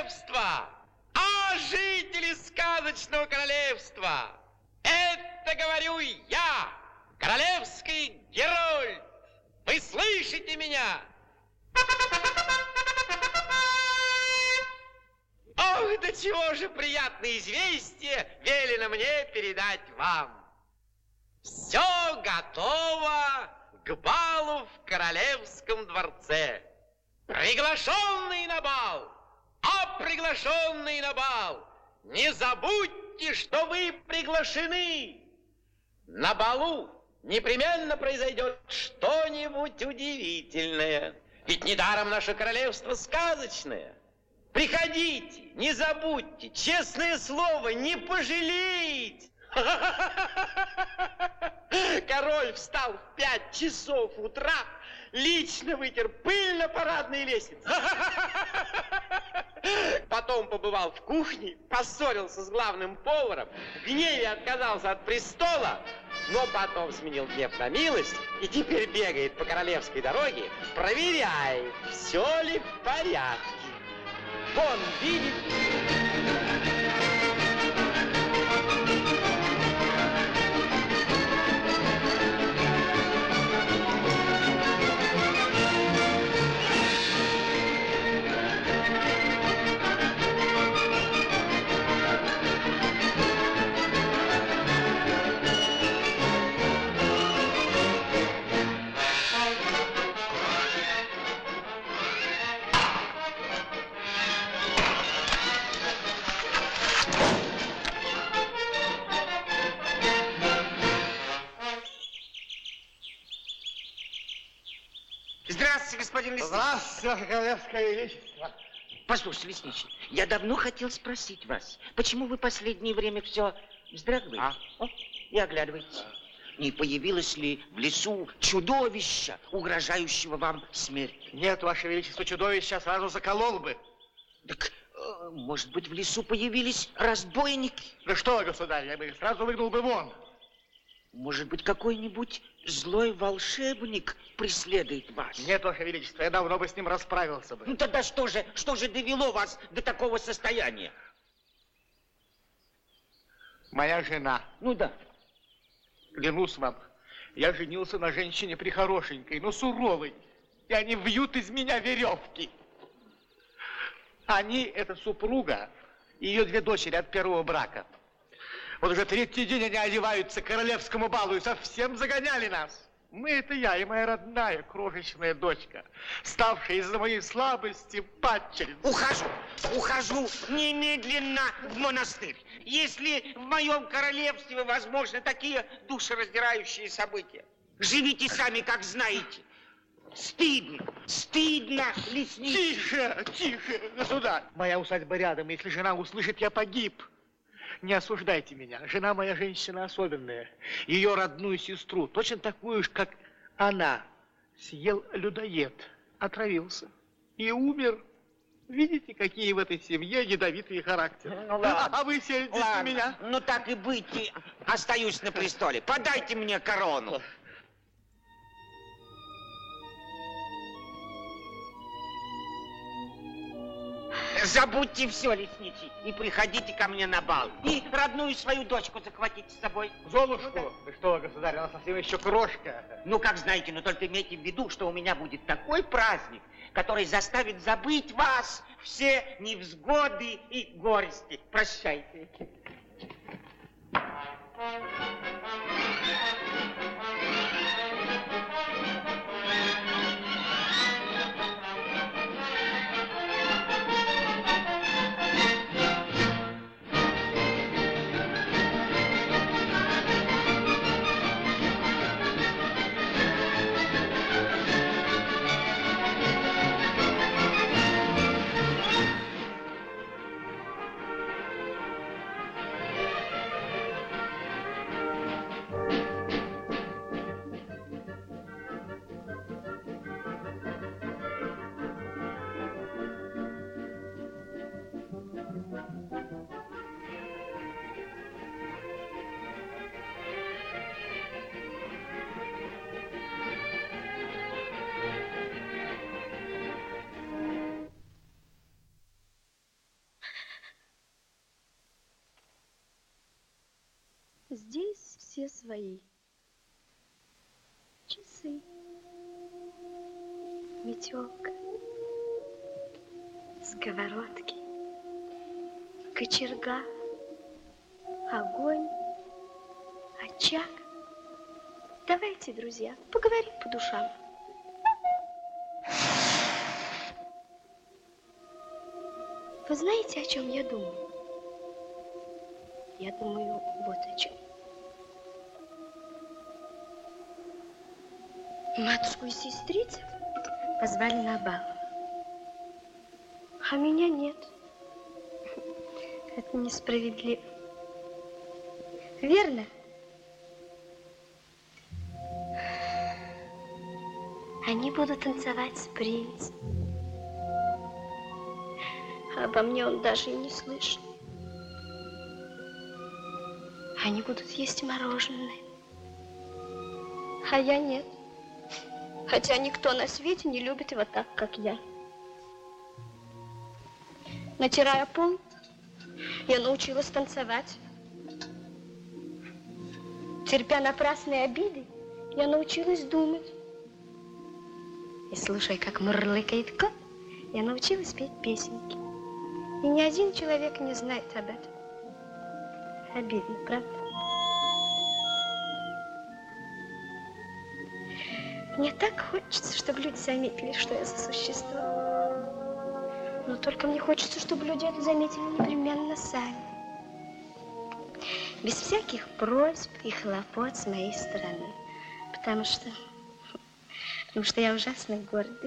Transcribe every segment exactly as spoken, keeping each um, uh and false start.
королевства, а жители сказочного королевства, это говорю я, королевский герой. Вы слышите меня? Ох, до чего же приятное известие велено мне передать вам. Все готово к балу в королевском дворце. Приглашенные на бал, а приглашенные на бал, не забудьте, что вы приглашены. На балу непременно произойдет что-нибудь удивительное. Ведь недаром наше королевство сказочное. Приходите, не забудьте, честное слово, не пожалеете. Король встал в пять часов утра, лично вытер пыль на парадной лестнице. Потом побывал в кухне, поссорился с главным поваром, в гневе отказался от престола, но потом сменил гнев на милость и теперь бегает по королевской дороге, проверяет, все ли в порядке. Вон, видит... Здравствуйте, господин Лесничий. Здравствуйте, ваше королевское величество. Послушайте, Лесничий, я давно хотел спросить вас, почему вы последнее время все вздрагиваете? А? О, и оглядываетесь. А? Не появилось ли в лесу чудовища, угрожающего вам смертью? Нет, ваше величество, чудовище сразу заколол бы. Так, э, может быть, в лесу появились разбойники? Да что вы, государь, я бы их сразу выгнал бы вон. Может быть, какой-нибудь злой волшебник преследует вас? Нет, ваше величество, я давно бы с ним расправился бы. Ну тогда что же, что же довело вас до такого состояния? Моя жена. Ну да. Клянусь вам, я женился на женщине прихорошенькой, но суровой. И они вьют из меня веревки. Они, это супруга и ее две дочери от первого брака. Вот уже третий день они одеваются к королевскому балу и совсем загоняли нас. Мы, это я и моя родная крошечная дочка, ставшая из-за моей слабости падчерицей. Ухожу, ухожу немедленно в монастырь. Если в моем королевстве возможны такие душераздирающие события, живите сами, как знаете. Стыдно, стыдно, Лесничий. Тише, тише, государь. Моя усадьба рядом, если жена услышит, я погиб. Не осуждайте меня. Жена моя женщина особенная. Ее родную сестру, точно такую же, как она, съел людоед, отравился и умер. Видите, какие в этой семье ядовитые характеры. Ну, ладно. А вы сердитесь на меня? Ну так и быть, и остаюсь на престоле. Подайте мне корону. Забудьте все, Лесничий, и приходите ко мне на бал. И родную свою дочку захватите с собой. Золушку? Да что, государь, она совсем еще крошка. Ну, как знаете, но только имейте в виду, что у меня будет такой праздник, который заставит забыть вас все невзгоды и горести. Прощайте. Здесь все свои. Часы, метелка, сковородки, кочерга, огонь, очаг. Давайте, друзья, поговорим по душам. Вы знаете, о чем я думаю? Я думаю вот о чем. Матушку и сестрицев позвали на бал, а меня нет. Это несправедливо. Верно? Они будут танцевать с принцем. А обо мне он даже и не слышал. Они будут есть мороженое. А я нет. Хотя никто на свете не любит его так, как я. Натирая пол, я научилась танцевать. Терпя напрасные обиды, я научилась думать. И слушая, как мурлыкает кот, я научилась петь песенки. И ни один человек не знает об этом. Обидно, правда? Мне так хочется, чтобы люди заметили, что я за существо. Но только мне хочется, чтобы люди это заметили непременно сами. Без всяких просьб и хлопот с моей стороны. Потому что... Потому что я ужасно гордый.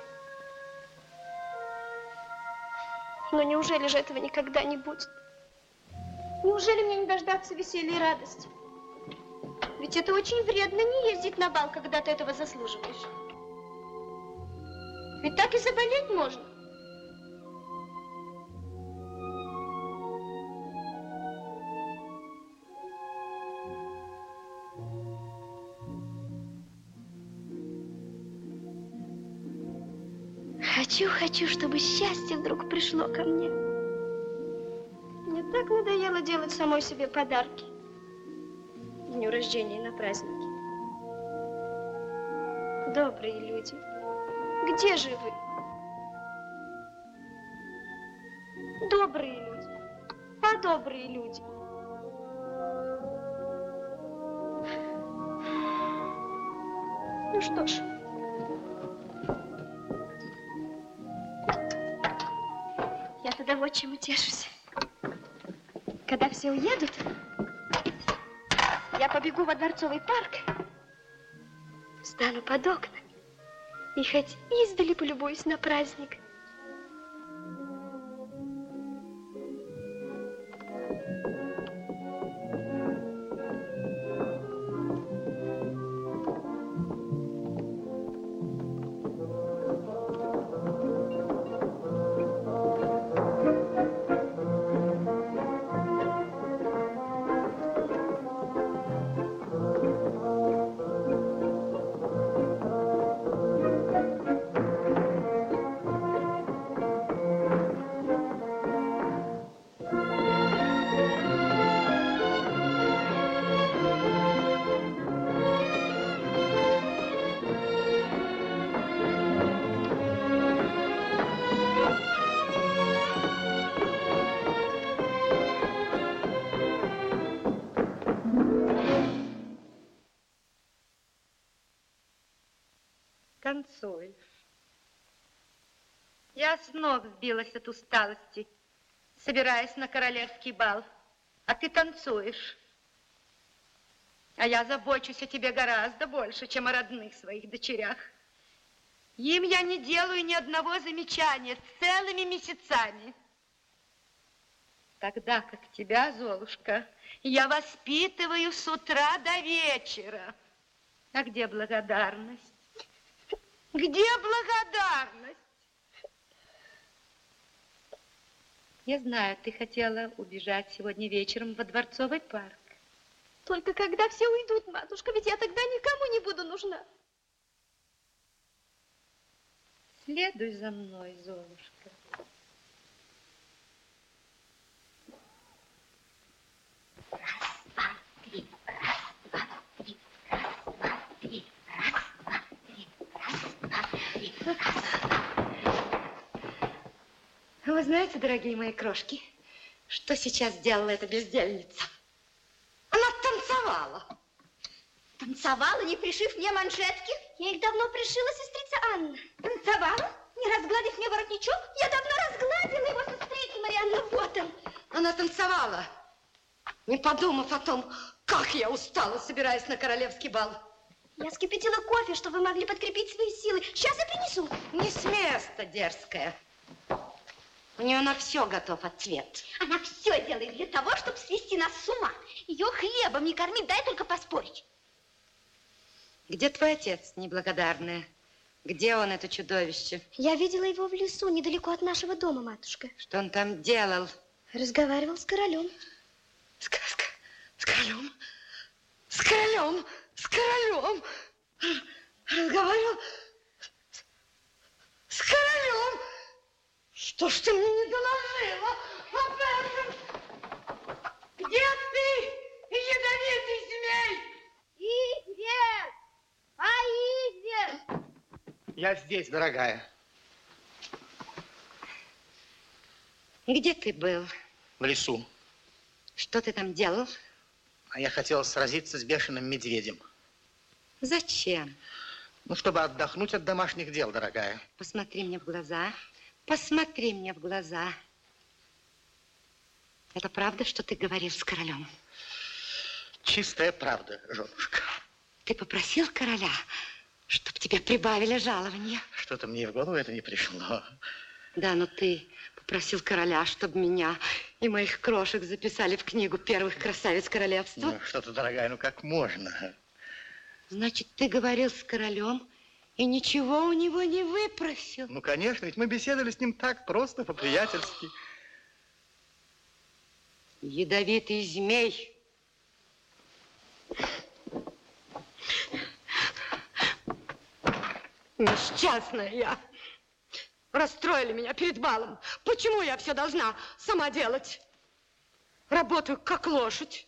Но неужели же этого никогда не будет? Неужели мне не дождаться веселья и радости? Ведь это очень вредно не ездить на бал, когда ты этого заслуживаешь. Ведь так и заболеть можно. Хочу, хочу, чтобы счастье вдруг пришло ко мне. Мне так надоело делать самой себе подарки. К дню рождения и на праздники. Добрые люди, где же вы? Добрые люди, а добрые люди. Ну что ж. Я тогда вот чем утешусь. Когда все уедут, я побегу во Дворцовый парк, встану под окна и хоть издали полюбуюсь на праздник. Танцуешь. Я с ног сбилась от усталости, собираясь на королевский бал, а ты танцуешь. А я забочусь о тебе гораздо больше, чем о родных своих дочерях. Им я не делаю ни одного замечания целыми месяцами. Тогда как тебя, Золушка, я воспитываю с утра до вечера. А где благодарность? Где благодарность? Я знаю, ты хотела убежать сегодня вечером во Дворцовый парк. Только когда все уйдут, матушка, ведь я тогда никому не буду нужна. Следуй за мной, Золушка. Раз, два, три. вы знаете, дорогие мои крошки, что сейчас сделала эта бездельница? Она танцевала. Танцевала, не пришив мне манжетки? Я их давно пришила, сестрица Анна. Танцевала? Не разгладив мне воротничок? Я давно разгладила его, сестрица Марианна, вот он. Она танцевала, не подумав о том, как я устала, собираясь на королевский бал. Я вскипятила кофе, чтобы вы могли подкрепить свои силы. Сейчас я принесу. Не с места, дерзкая. У нее на все готов ответ. Она все делает для того, чтобы свести нас с ума. Ее хлебом не кормить, дай только поспорить. Где твой отец, неблагодарная? Где он, это чудовище? Я видела его в лесу, недалеко от нашего дома, матушка. Что он там делал? Разговаривал с королем. С, с, с королем? С королем? С королем? Разговаривал с, с королем? Что ж ты мне не доложила об этом? Где ты, ядовитый змей? Извер! А Извер! Я здесь, дорогая. Где ты был? В лесу. Что ты там делал? А я хотел сразиться с бешеным медведем. Зачем? Ну, чтобы отдохнуть от домашних дел, дорогая. Посмотри мне в глаза. Посмотри мне в глаза. Это правда, что ты говорил с королем? Чистая правда, женушка. Ты попросил короля, чтобы тебе прибавили жалование? Что-то мне в голову это не пришло. Да, но ты попросил короля, чтобы меня и моих крошек записали в книгу первых красавиц королевства. Ну, что-то, дорогая, ну как можно? Значит, ты говорил с королем и ничего у него не выпросил? Ну, конечно, ведь мы беседовали с ним так просто, по-приятельски. Ядовитый змей. Несчастная я. Расстроили меня перед балом. Почему я все должна сама делать? Работаю как лошадь.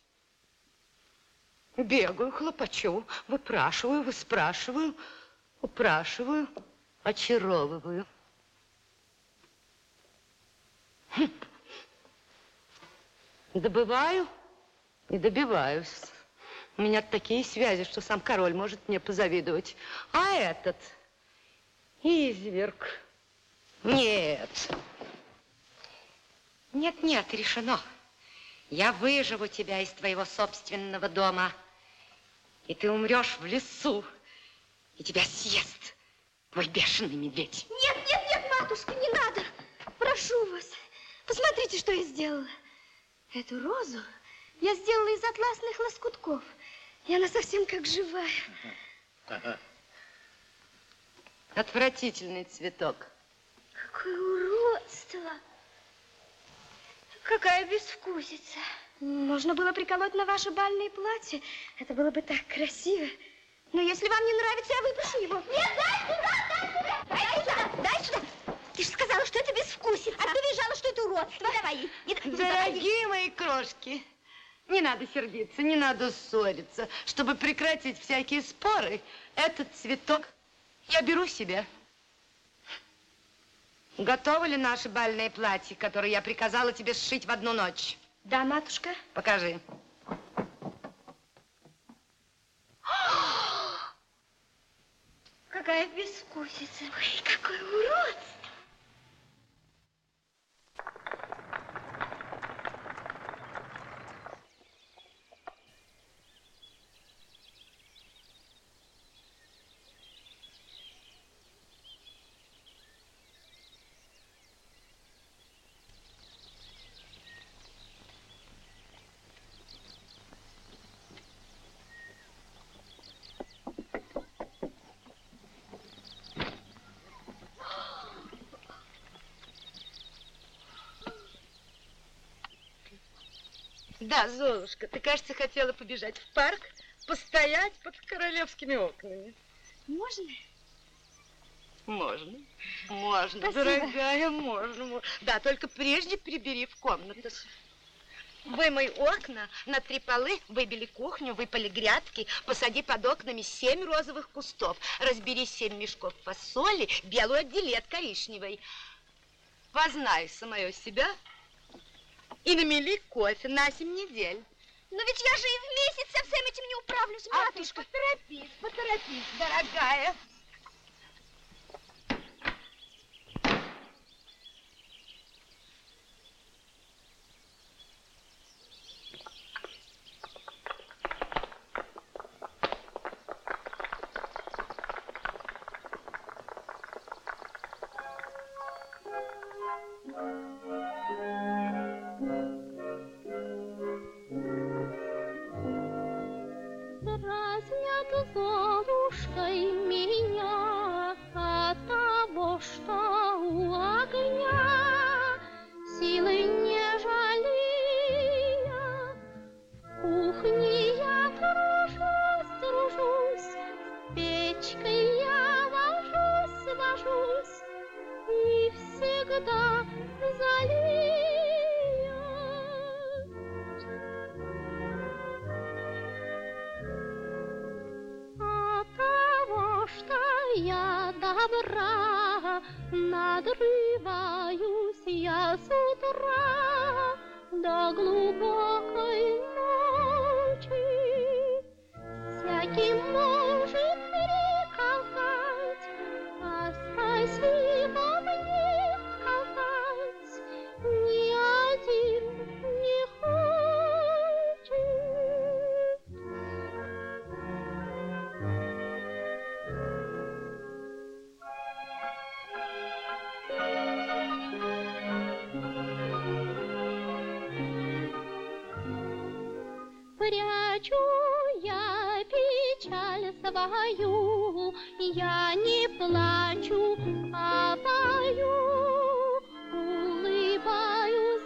Бегаю, хлопочу, выпрашиваю, выспрашиваю, упрашиваю, очаровываю. Хм. Добываю и добиваюсь. У меня такие связи, что сам король может мне позавидовать. А этот изверг. Нет. Нет, нет, решено. Я выживу тебя из твоего собственного дома. И ты умрешь в лесу. И тебя съест твой бешеный медведь. Нет, нет, нет, матушка, не надо. Прошу вас. Посмотрите, что я сделала. Эту розу я сделала из атласных лоскутков. И она совсем как живая. Ага. Отвратительный цветок. Какое уродство. Какая безвкусица. Можно было приколоть на ваше бальное платье. Это было бы так красиво. Но если вам не нравится, я выпущу его. Нет, дай сюда, дай сюда. Дай сюда, дай сюда. Ты же сказала, что это безвкусица. А ты визжала, что это уродство. Не давай ей. Не, не Дорогие мои крошки, не надо сердиться, не надо ссориться. Чтобы прекратить всякие споры, этот цветок я беру себе. Готовы ли наши бальные платья, которые я приказала тебе сшить в одну ночь? Да, матушка. Покажи. Какая безвкусица. Ой, какое уродство. Да, Золушка, ты, кажется, хотела побежать в парк, постоять под королевскими окнами. Можно? Можно, можно, Спасибо. дорогая, можно. Да, только прежде прибери в комнату. Вымой окна, на три полы, выбели кухню, выпали грядки, посади под окнами семь розовых кустов, разбери семь мешков фасоли, белую отдели от коричневой. Познай самое себя и намели кофе на семь недель. Но ведь я же и в месяц со всем этим не управлюсь, матушка. А ты поторопись, поторопись, дорогая. Дразнят Золушкой меня от того, что у огня силы не жалея. В кухне я тружусь, тружусь, с печкой я вожусь, вожусь и всегда залея. Я добра, надрываюсь я с утра до глубокой ночи. Всякий может приказать, а спасибо мне сказать ни один не хочет. Прячу я печаль свою, я не плачу, а пою, улыбаюсь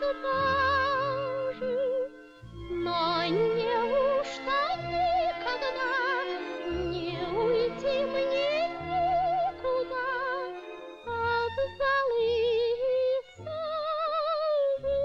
даже, но неужто никогда не уйти мне никуда от золы сажи?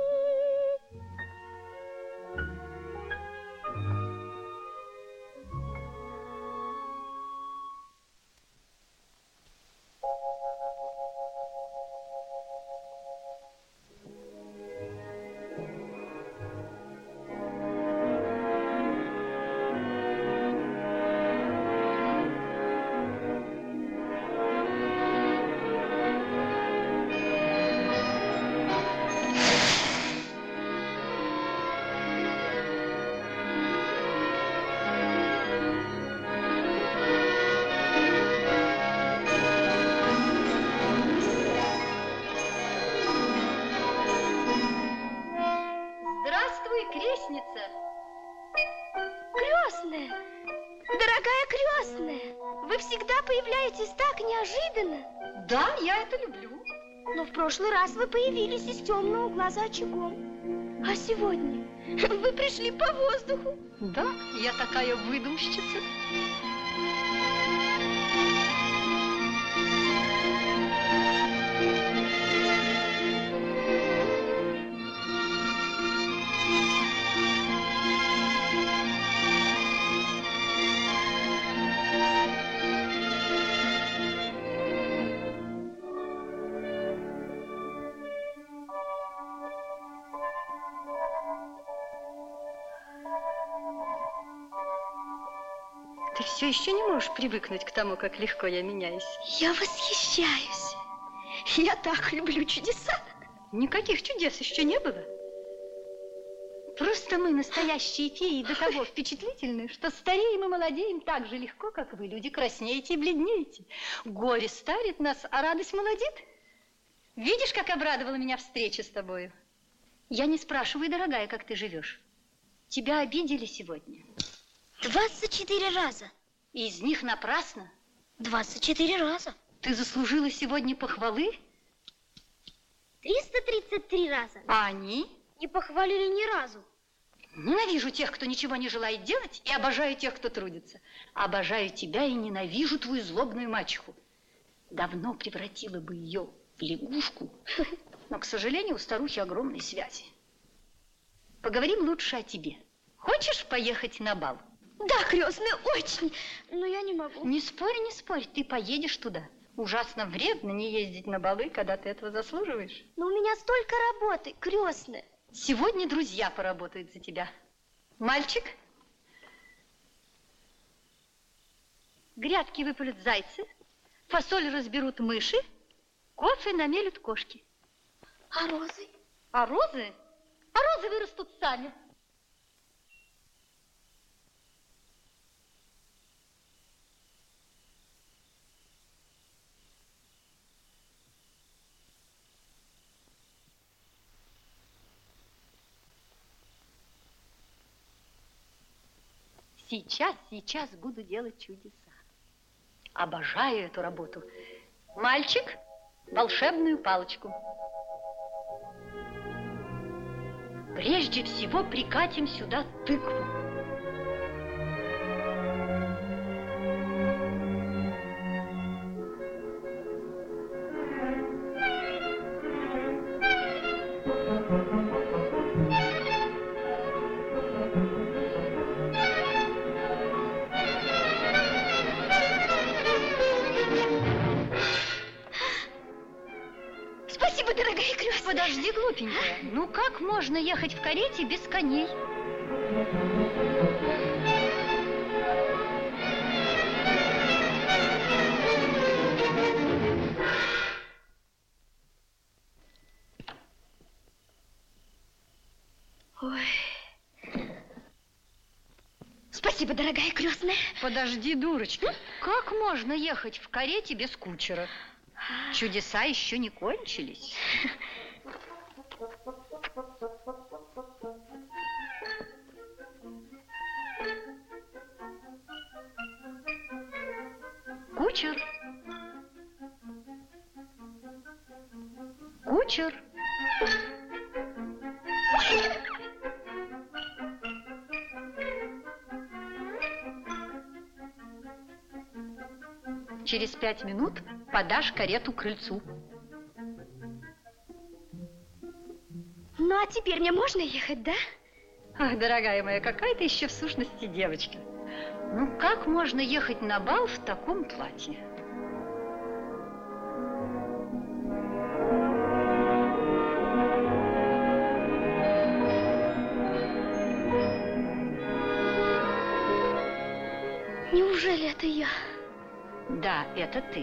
Здравствуй, крестница. Крестная, дорогая крестная, вы всегда появляетесь так неожиданно. Да, я это люблю. Но в прошлый раз вы появились из темного угла за очагом. А сегодня вы пришли по воздуху. Да, я такая выдумщица. Ты все еще не можешь привыкнуть к тому, как легко я меняюсь. Я восхищаюсь. Я так люблю чудеса. Никаких чудес еще не было. Просто мы, настоящие феи, до того впечатлительны, что стареем и молодеем так же легко, как вы, люди, краснеете и бледнеете. Горе старит нас, а радость молодит. Видишь, как обрадовала меня встреча с тобою? Я не спрашиваю, дорогая, как ты живешь. Тебя обидели сегодня. Двадцать четыре раза. И из них напрасно. Двадцать четыре раза. Ты заслужила сегодня похвалы? Триста тридцать три раза. А они? Не похвалили ни разу. Ненавижу тех, кто ничего не желает делать, и обожаю тех, кто трудится. Обожаю тебя и ненавижу твою злобную мачеху. Давно превратила бы ее в лягушку, но, к сожалению, у старухи огромные связи. Поговорим лучше о тебе. Хочешь поехать на бал? Да, крестная, очень, но я не могу. Не спорь, не спорь, ты поедешь туда. Ужасно вредно не ездить на балы, когда ты этого заслуживаешь. Но у меня столько работы, крестная. Сегодня друзья поработают за тебя. Мальчик, грядки выпалят зайцы, фасоль разберут мыши, кофе намелют кошки. А розы? А розы? А розы вырастут сами. Сейчас, сейчас буду делать чудеса. Обожаю эту работу. Мальчик, волшебную палочку. Прежде всего прикатим сюда тыкву. Спасибо, дорогая крестная. Подожди, глупенькая. Ну как можно ехать в карете без коней? Ой. Спасибо, дорогая крестная. Подожди, дурочка. Как можно ехать в карете без кучера? Чудеса еще не кончились. Кучер. Кучер. Через пять минут подашь карету к крыльцу. Ну, а теперь мне можно ехать, да? Ах, дорогая моя, какая ты еще в сущности девочка. Ну, как можно ехать на бал в таком платье? Неужели это я? Да, это ты.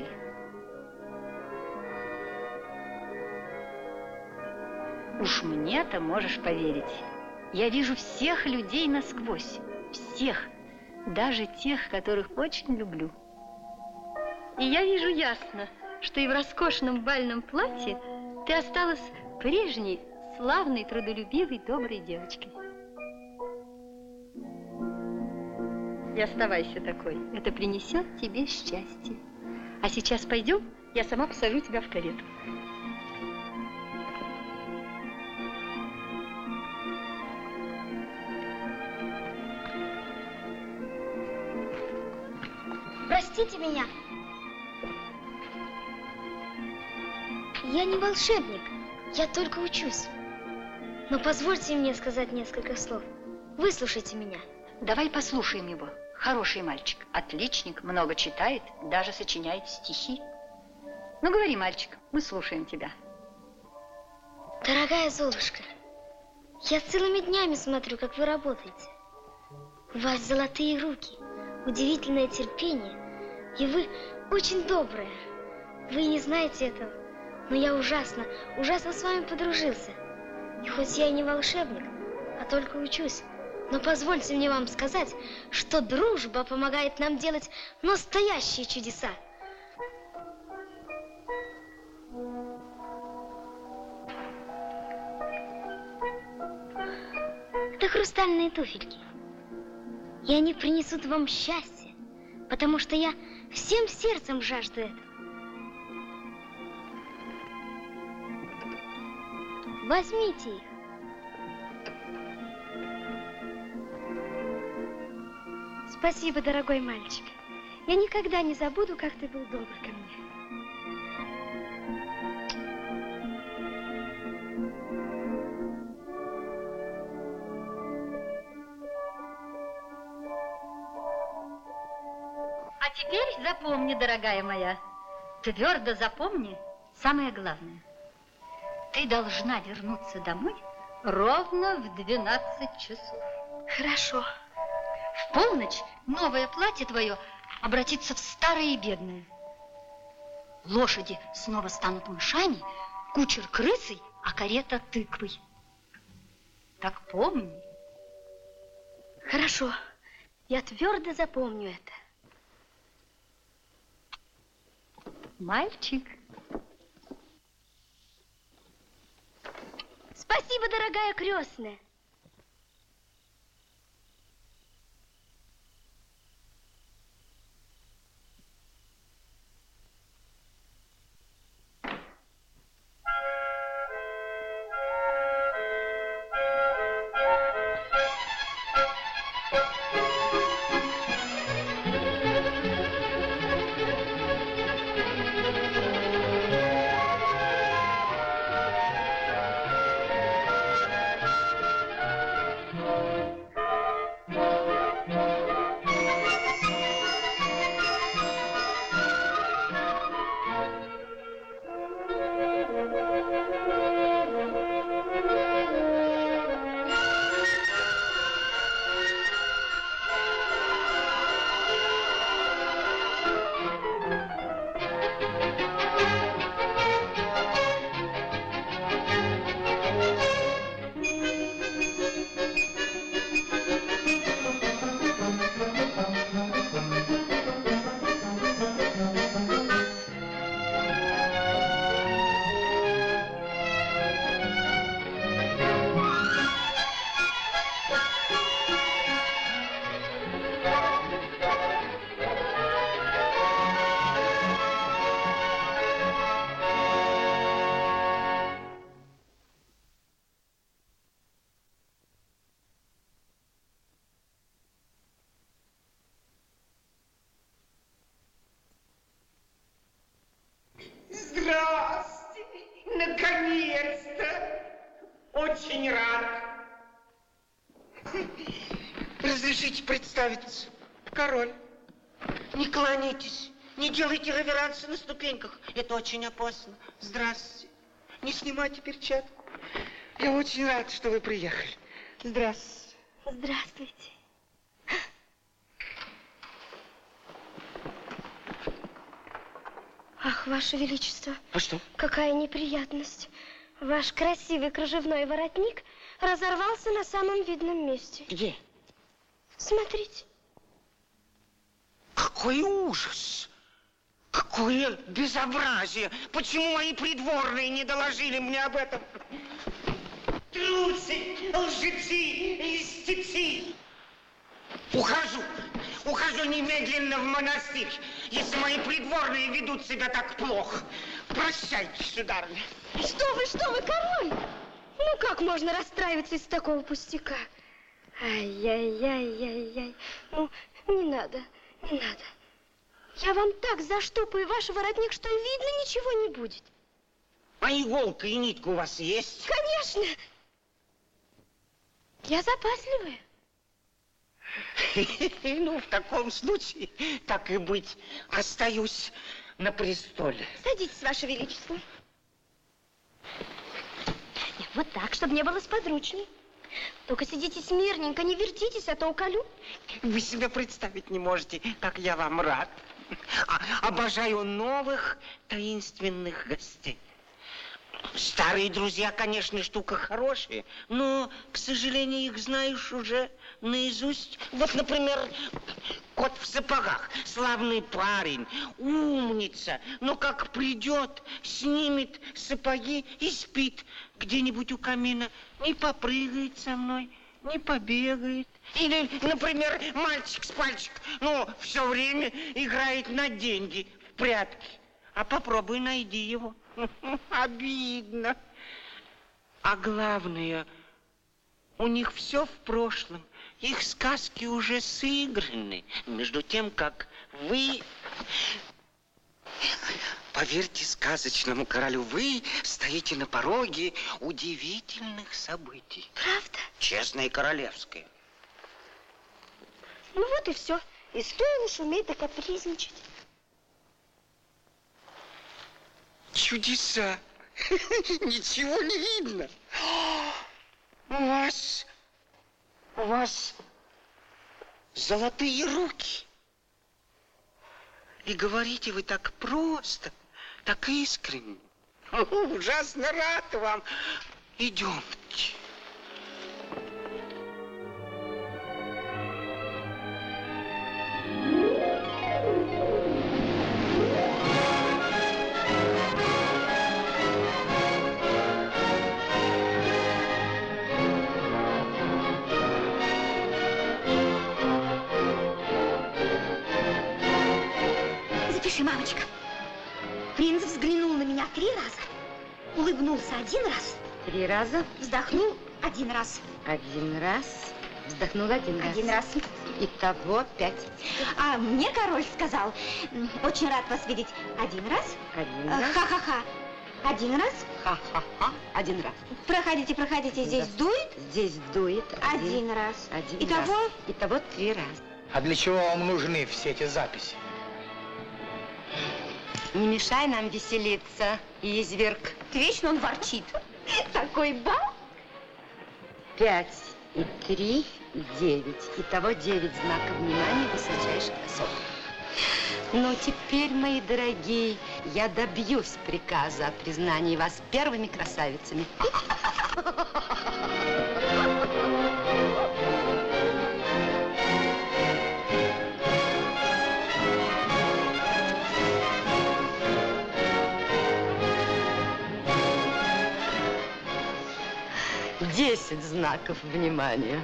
Уж мне-то можешь поверить. Я вижу всех людей насквозь. Всех. Даже тех, которых очень люблю. И я вижу ясно, что и в роскошном бальном платье ты осталась прежней, славной, трудолюбивой, доброй девочкой. И оставайся такой. Это принесет тебе счастье. А сейчас пойдем, я сама посажу тебя в карету. Простите меня. Я не волшебник, я только учусь. Но позвольте мне сказать несколько слов. Выслушайте меня. Давай послушаем его. Хороший мальчик, отличник, много читает, даже сочиняет стихи. Ну, говори, мальчик, мы слушаем тебя. Дорогая Золушка, я целыми днями смотрю, как вы работаете. У вас золотые руки, удивительное терпение, и вы очень добрая. Вы не знаете этого, но я ужасно, ужасно с вами подружился. И хоть я и не волшебник, а только учусь, но позвольте мне вам сказать, что дружба помогает нам делать настоящие чудеса. Это хрустальные туфельки. И они принесут вам счастье, потому что я всем сердцем жажду этого. Возьмите их. Спасибо, дорогой мальчик. Я никогда не забуду, как ты был добр ко мне. А теперь запомни, дорогая моя, Твердо запомни самое главное. Ты должна вернуться домой ровно в двенадцать часов. Хорошо. В полночь новое платье твое обратится в старое и бедное. Лошади снова станут мышами, кучер крысой, а карета тыквой. Так помни. Хорошо. Я твердо запомню это. Мальчик. Спасибо, дорогая крестная. Здравствуйте! Наконец-то! Очень рад. Разрешите представиться. Король. Не кланяйтесь, не делайте реверансы на ступеньках. Это очень опасно. Здравствуйте. Не снимайте перчатку. Я очень рад, что вы приехали. Здравствуйте. Здравствуйте. Ах, Ваше Величество. А что? Какая неприятность. Ваш красивый кружевной воротник разорвался на самом видном месте. Где? Смотрите. Какой ужас! Какое безобразие! Почему мои придворные не доложили мне об этом? Трусы, лжецы, льстецы! Ухожу! Ухожу немедленно в монастырь, если мои придворные ведут себя так плохо. Прощайте, сударыня. Что вы, что вы, король? Ну, как можно расстраиваться из такого пустяка? Ай-яй-яй-яй-яй. Ну, не надо, не надо. Я вам так заштопаю ваш воротник, что видно ничего не будет. А иголка и нитка у вас есть? Конечно. Я запасливая. Ну, в таком случае, так и быть, остаюсь на престоле. Садитесь, Ваше Величество. Нет, вот так, чтобы не было сподручней. Только сидите смирненько, не вертитесь, а то уколю. Вы себе представить не можете, как я вам рад. А, обожаю новых таинственных гостей. Старые друзья, конечно, штука хорошая, но, к сожалению, их знаешь уже наизусть. Вот, например, кот в сапогах, славный парень, умница, но как придет, снимет сапоги и спит где-нибудь у камина, не попрыгает со мной, не побегает. Или, например, мальчик с пальчик, ну, все время играет на деньги в прятки. А попробуй найди его. Обидно. А главное, у них все в прошлом. Их сказки уже сыграны. Между тем, как вы... Поверьте сказочному королю, вы стоите на пороге удивительных событий. Правда? Честное и королевское. Ну вот и все. И стоило шуметь да капризничать. Чудеса. Ничего не видно. У вас, у вас золотые руки. И говорите вы так просто, так искренне. Ужасно рад вам. Идемте. Запиши, мамочка. Принц взглянул на меня три раза, улыбнулся один раз, Три раза, вздохнул один раз, один раз, вздохнул один раз. один раз. Итого пять. А мне король сказал, м, очень рад вас видеть один раз, Один э, раз. ха-ха-ха, один раз. Ха-ха-ха. Один раз. Проходите, проходите, здесь Да. дует Здесь дует один раз. Один Итого раз. Итого три раза. А для чего вам нужны все эти записи? Не мешай нам веселиться, изверг. вечно он ворчит. Такой бал. Пять и три, и девять. Итого девять знаков внимания высочайших особ. Ну, теперь, мои дорогие, я добьюсь приказа о признании вас первыми красавицами. Десять знаков внимания.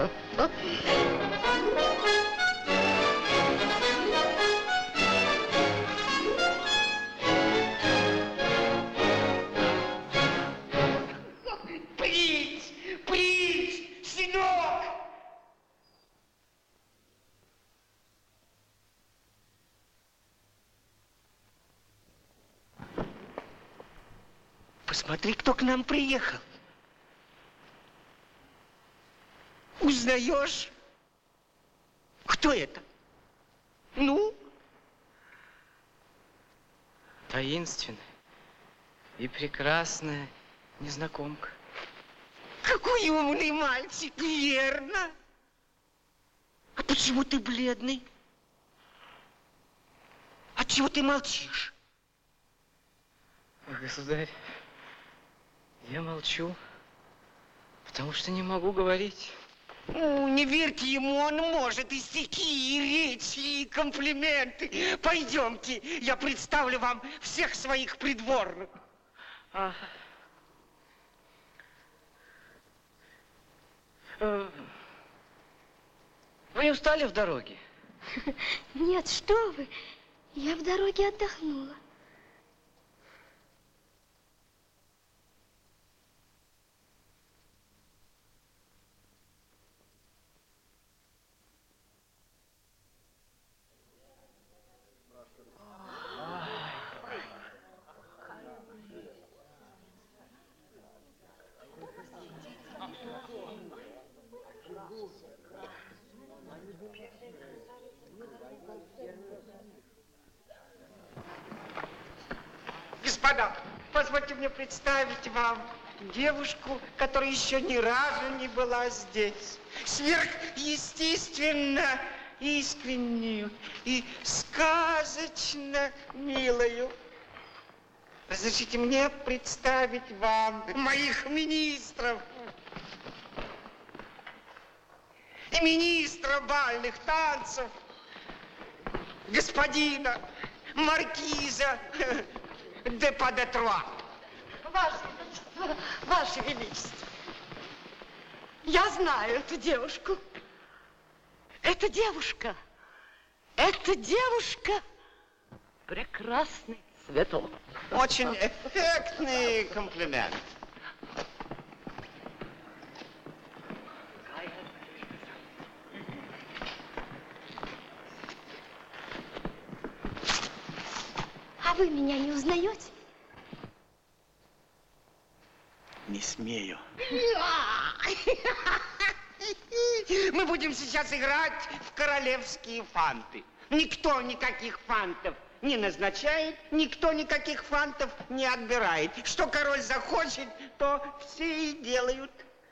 Принц! Принц! Сынок! Посмотри, кто к нам приехал. Узнаешь? Кто это? Ну? Таинственная и прекрасная незнакомка. Какой умный мальчик, верно? А почему ты бледный? Отчего ты молчишь? Государь, я молчу, потому что не могу говорить. Ну, не верьте ему, он может и стихи, и речи, и комплименты. Пойдемте, я представлю вам всех своих придворных. А... Э, Вы не устали в дороге? Нет, что вы, я в дороге отдохнула. Господа, позвольте мне представить вам девушку, которая еще ни разу не была здесь. Сверхъестественно искреннюю и сказочно милую. Разрешите мне представить вам моих министров. И министра бальных танцев, господина маркиза де Падетруа. Ваше Величество, Ваше Величество, я знаю эту девушку. Эта девушка, эта девушка прекрасный цветок. Очень эффектный комплимент. А вы меня не узнаете? Не смею. Мы будем сейчас играть в королевские фанты. Никто никаких фантов не назначает, никто никаких фантов не отбирает. Что король захочет, то все и делают.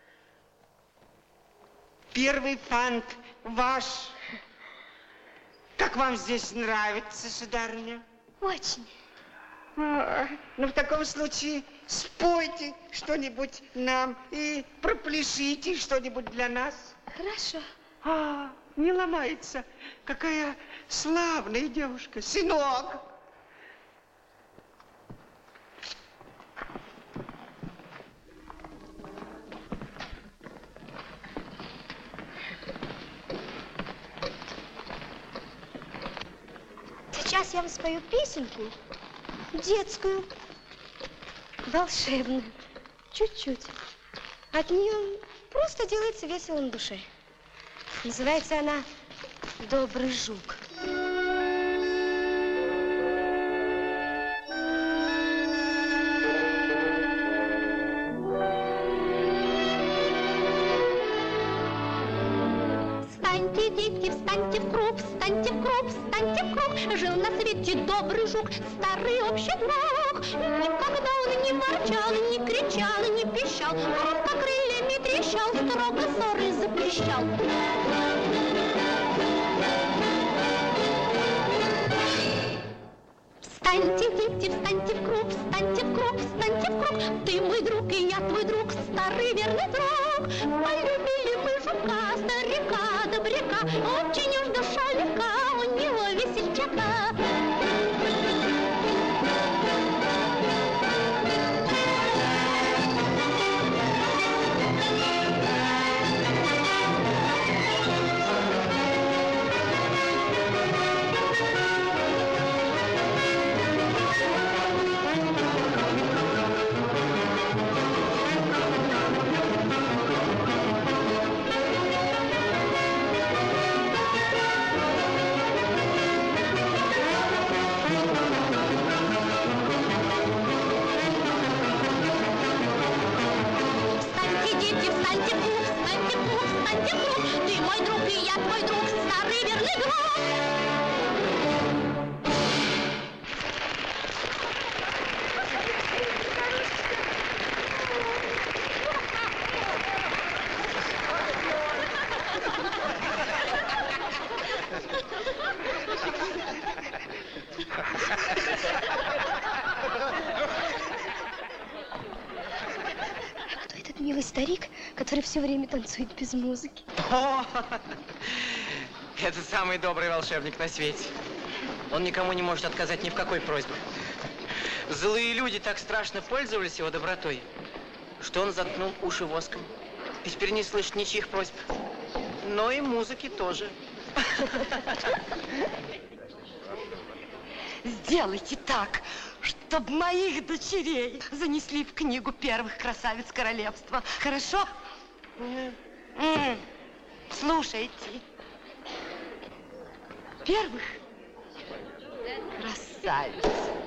Первый фант ваш. Как вам здесь нравится, сударыня? Очень. А, ну, в таком случае спойте что-нибудь нам и пропляшите что-нибудь для нас. Хорошо. А, не ломается. Какая славная девушка. Сынок. Сейчас я вам спою песенку детскую, волшебную, чуть-чуть. От нее просто делается весело на душе. Называется она «Добрый жук». Встаньте, дети, встаньте в круг, встаньте в круг, встаньте в круг. Жил на свете добрый жук, старый общий друг. Никогда он не ворчал, не кричал, не пищал, просто крыльями трещал, строго ссоры запрещал. Встаньте, дети, встаньте в круг, встаньте в круг, встаньте в круг. Ты мой друг, и я твой друг, старый верный друг. Полюбили мы жука, старика, добряка. Очень уж душа легка, у него весельчака. Ты мой друг, и я твой друг, старый верный друг. Кто этот милый старик, который все время танцует без музыки? О, это самый добрый волшебник на свете. Он никому не может отказать ни в какой просьбе. Злые люди так страшно пользовались его добротой, что он заткнул уши воском. И теперь не слышит ничьих просьб. Но и музыки тоже. Сделайте так, чтобы моих дочерей занесли в книгу первых красавиц королевства. Хорошо? М-м. Слушайте. Первых красавиц.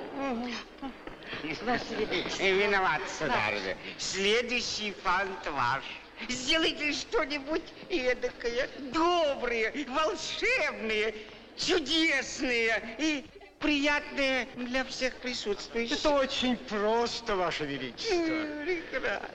Ваше Величество. Виноват, сударыня. Следующий фант ваш. Сделайте что-нибудь эдакое, доброе, волшебное, чудесное и приятное для всех присутствующих. Это очень просто, Ваше Величество. Прекрасно.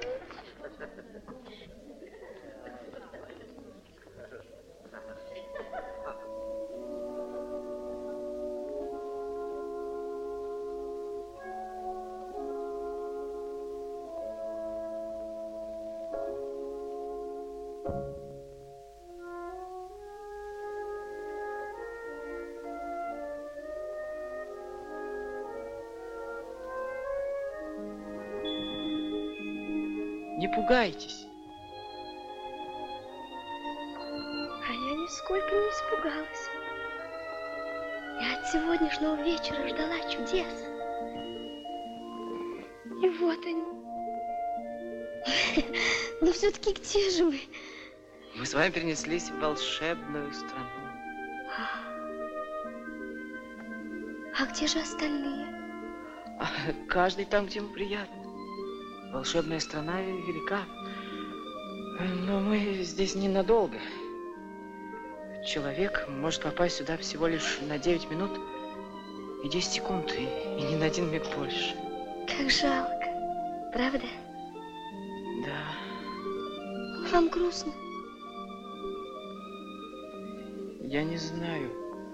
Не пугайтесь. А я нисколько не испугалась. Я от сегодняшнего вечера ждала чудес. И вот они. Но все-таки где же мы? Мы с вами перенеслись в волшебную страну. А где же остальные? А каждый там, где ему приятно. Волшебная страна велика. Но мы здесь ненадолго. Человек может попасть сюда всего лишь на девять минут И десять секунд, и, и ни на один миг больше. Как жалко, правда? Да. Вам грустно? Я не знаю.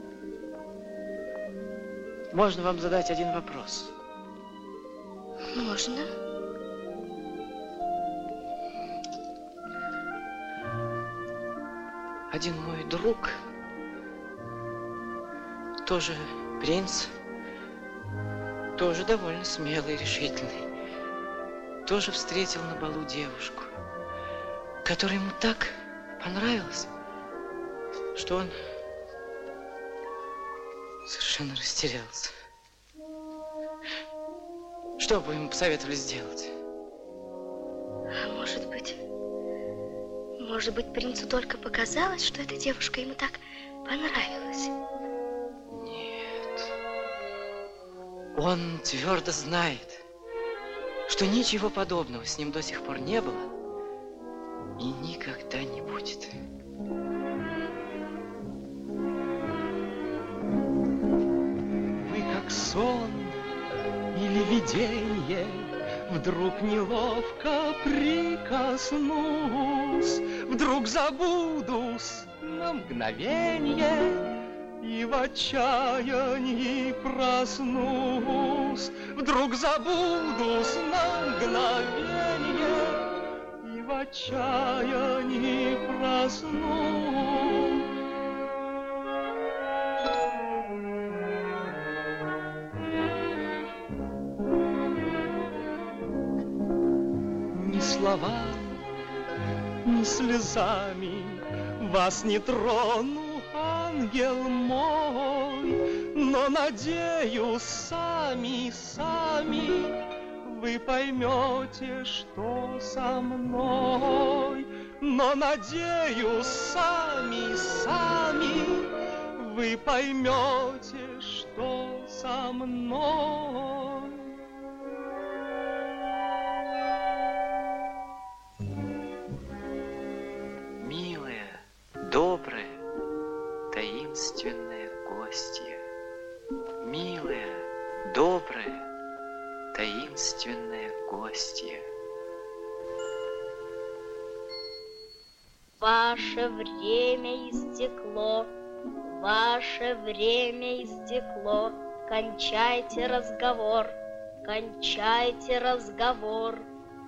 Можно вам задать один вопрос? Можно. Один мой друг, тоже принц, тоже довольно смелый и решительный, тоже встретил на балу девушку, которая ему так понравилась, что он совершенно растерялся. Что бы ему посоветовали сделать? А может быть, может быть, принцу только показалось, что эта девушка ему так понравилась? Нет. Он твердо знает, что ничего подобного с ним до сих пор не было и никогда не будет. Мы как сон или видение, вдруг неловко прикоснусь, вдруг забудусь на мгновенье и в отчаянии проснусь. Вдруг забудусь на мгновенье и в отчаянии проснусь. Ни словами, ни слезами вас не трону, ангел мой, но надеюсь, сами, сами вы поймете, что со мной. Но надеюсь, сами, сами вы поймете, что со мной. Милая, добрая, таинственная гостья. Милая, добрая, таинственная гостья. Ваше время истекло, ваше время истекло. Кончайте разговор, кончайте разговор.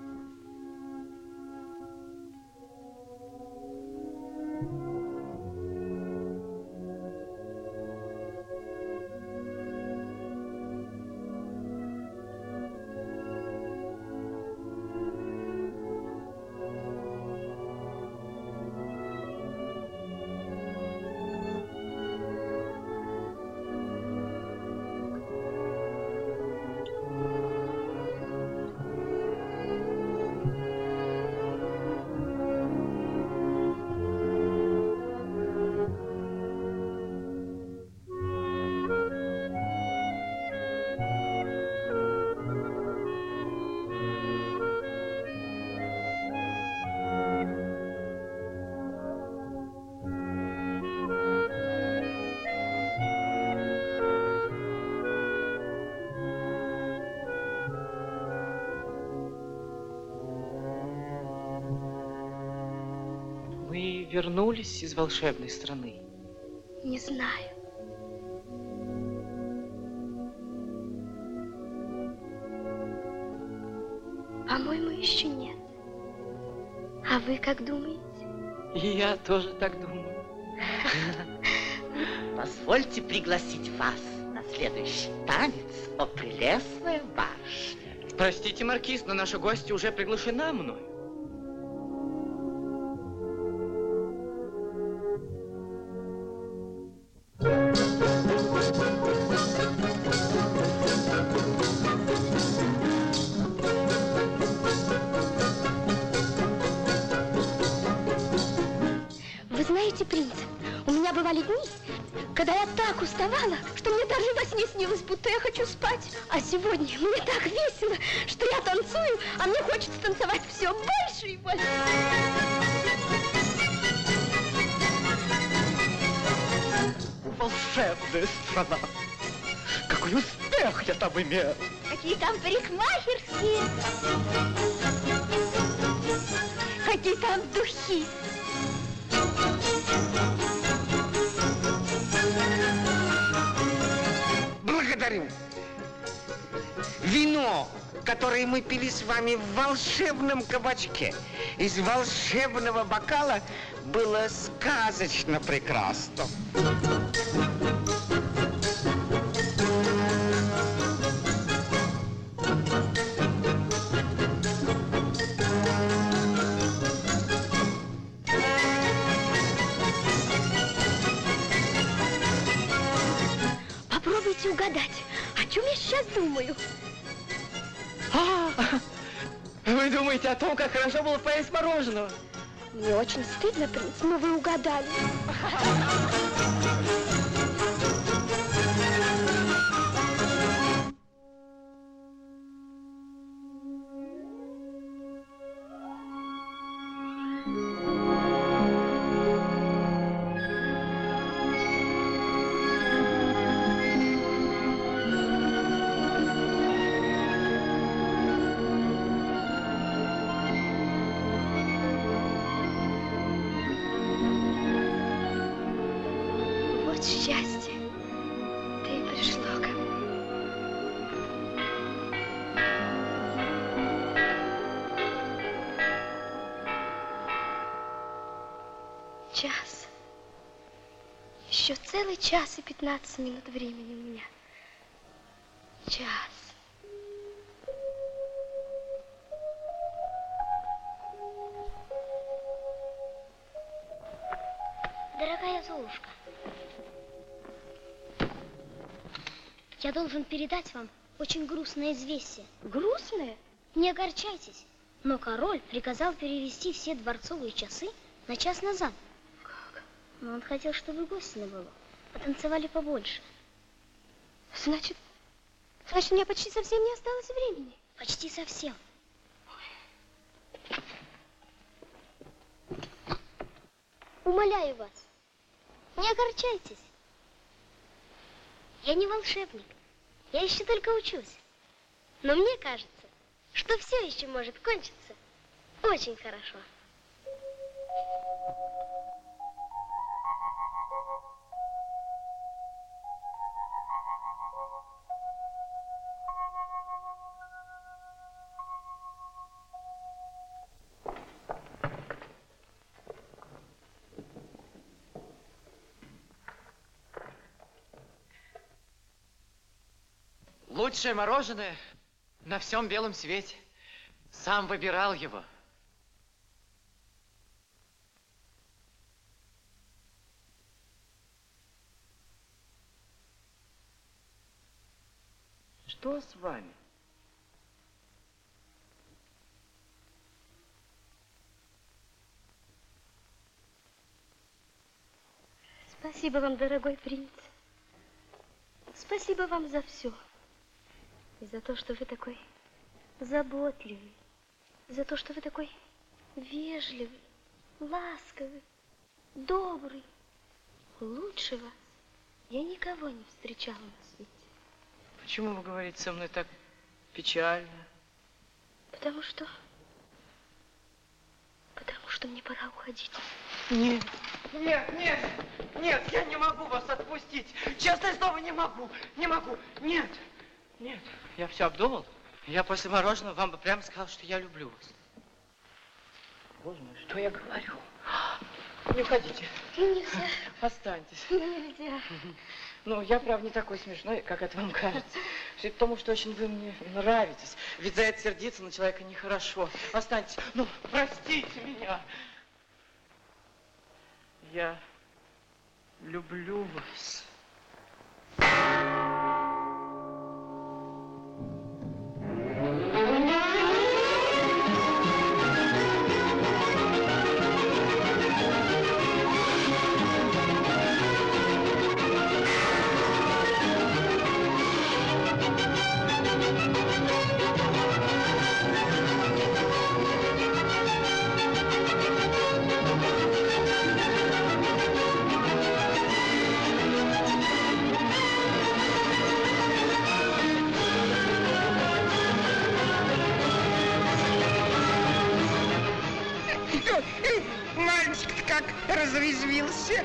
Мы вернулись из волшебной страны. Не знаю. По-моему, еще нет. А вы как думаете? И я тоже так думаю. Позвольте пригласить вас на следующий танец, о прелестная барышня. Простите, маркиз, но наша гостья уже приглашена мной. Вы знаете, принц, у меня бывали дни, когда я так уставала, что мне даже во сне снилось, будто я хочу спать. А сегодня мне так весело, что я танцую, а мне хочется танцевать все больше и больше. Волшебная страна! Как какой успех я там имел! Какие там парикмахерские! Какие там духи! Благодарю. Вино, которое мы пили с вами в волшебном кабачке, из волшебного бокала, было сказочно прекрасно. Попробуйте угадать, о чем я сейчас думаю. А, вы думаете о том, как хорошо было поесть мороженого? Мне очень стыдно, принц, но вы угадали. Счастье, ты пришло ко мне. Час. Еще целый час и пятнадцать минут времени у меня. Час. Дорогая Золушка, я должен передать вам очень грустное известие. Грустное? Не огорчайтесь, но король приказал перевести все дворцовые часы на час назад. Как? Но он хотел, чтобы гости на балу потанцевали побольше. Значит, значит, у меня почти совсем не осталось времени. Почти совсем. Умоляю вас, не огорчайтесь. Я не волшебник, я еще только учусь. Но мне кажется, что все еще может кончиться очень хорошо. Лучшее мороженое на всем белом свете. Сам выбирал его. Что с вами? Спасибо вам, дорогой принц. Спасибо вам за все. И за то, что вы такой заботливый. За то, что вы такой вежливый, ласковый, добрый. Лучше вас я никого не встречала на свете. Почему вы говорите со мной так печально? Потому что... Потому что мне пора уходить. Нет, нет, нет, нет, я не могу вас отпустить. Честное слово, не могу, не могу, нет. Нет, я все обдумал. Я после мороженого вам бы прямо сказал, что я люблю вас. Боже мой, что я говорю? Не уходите. Нельзя. Останьтесь. Нельзя. Ну, я, правда, не такой смешной, как это вам кажется. Все потому, что очень вы мне нравитесь. Ведь за это сердиться на человека нехорошо. Останьтесь. Ну, простите меня. Я люблю вас. Мальчик-то как разрезвился.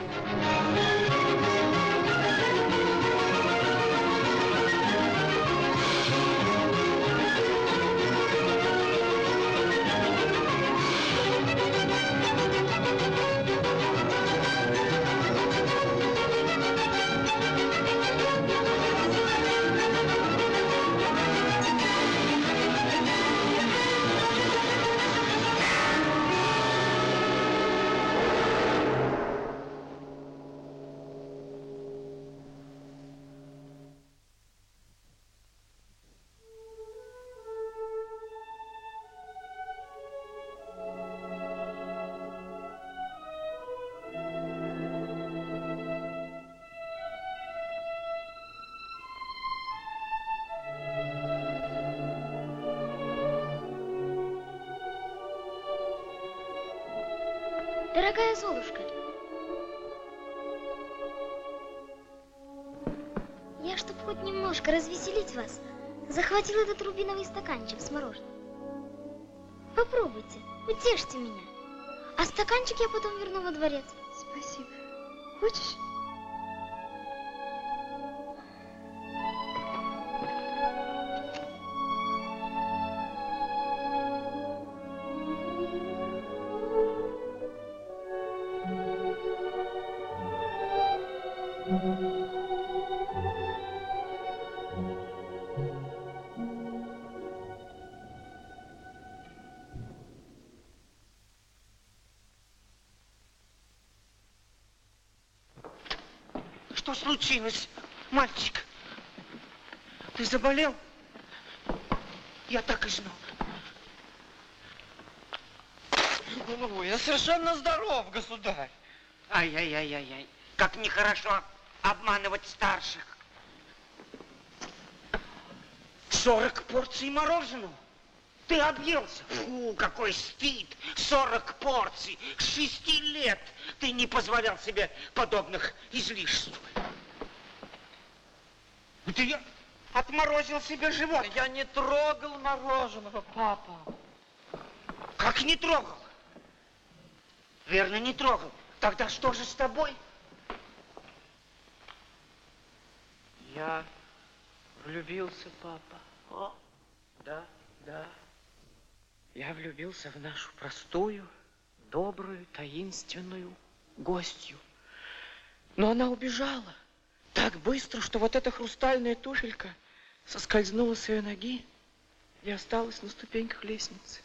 Дорогая Золушка, я, чтобы хоть немножко развеселить вас, захватила этот рубиновый стаканчик с мороженым. Попробуйте, утешьте меня. А стаканчик я потом верну во дворец. Спасибо. Хочешь? Что случилось, мальчик? Ты заболел? Я так и знал. Ну, я совершенно здоров, государь. Ай-яй-яй-яй-яй. Как нехорошо обманывать старших. Сорок порций мороженого. Ты объелся. Фу, какой стыд. Сорок порций. С шести лет ты не позволял себе подобных излишеств. Ты отморозил себе живот. Я не трогал мороженого, папа. Как не трогал? Верно, не трогал. Тогда что же с тобой? Я влюбился, папа. О, да, да. Я влюбился в нашу простую, добрую, таинственную гостью. Но она убежала так быстро, что вот эта хрустальная туфелька соскользнула с ее ноги и осталась на ступеньках лестницы.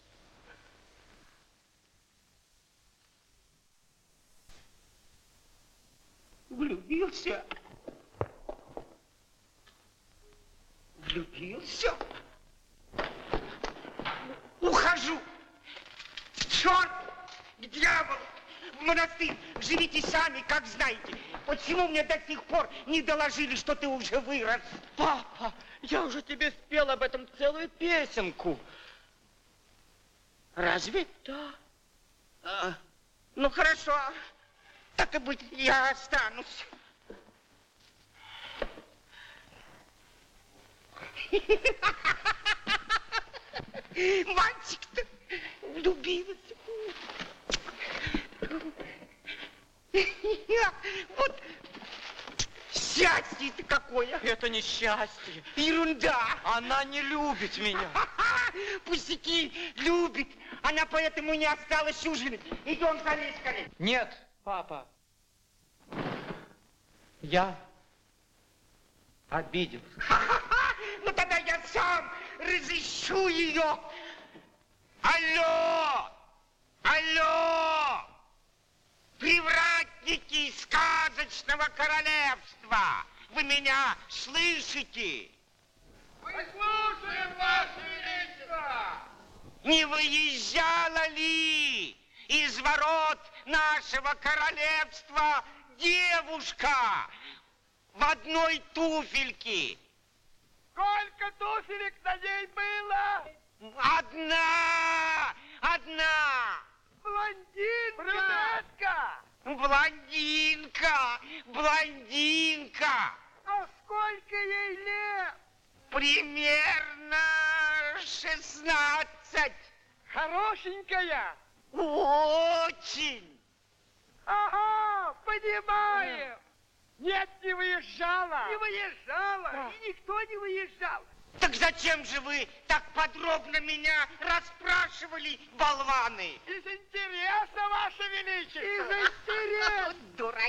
Влюбился? Влюбился? Ухожу! Черт! К дьяволу! В монастырь! Живите сами, как знаете. Почему мне до сих пор не доложили, что ты уже вырос? Папа, я уже тебе спел об этом целую песенку. Разве? Да. А, ну, хорошо. Так и быть, я останусь. Мальчик-то влюбился. Вот счастье-то какое. Это не счастье. Ерунда. Она не любит меня. Пустяки, любит. Она поэтому не осталась ужинать. Идем скорее, скорее. Нет, папа. Я обиделся. Ну тогда я сам разыщу ее. Алло! Алло! Привратники сказочного королевства! Вы меня слышите? Мы слушаем, Ваше Величество! Не выезжала ли из ворот нашего королевства девушка в одной туфельке? Сколько туфелек на ней было? Одна! Одна! Блондинка! Брюнетка! Блондинка! Блондинка! А сколько ей лет? Примерно шестнадцать. Хорошенькая? Очень. Ага, понимаем. Нет, не выезжала. Не выезжала, Да. и никто не выезжал. Так зачем же вы так подробно меня расспрашивали, болваны? Из интереса, Ваше Величество. Из интереса. Дураки.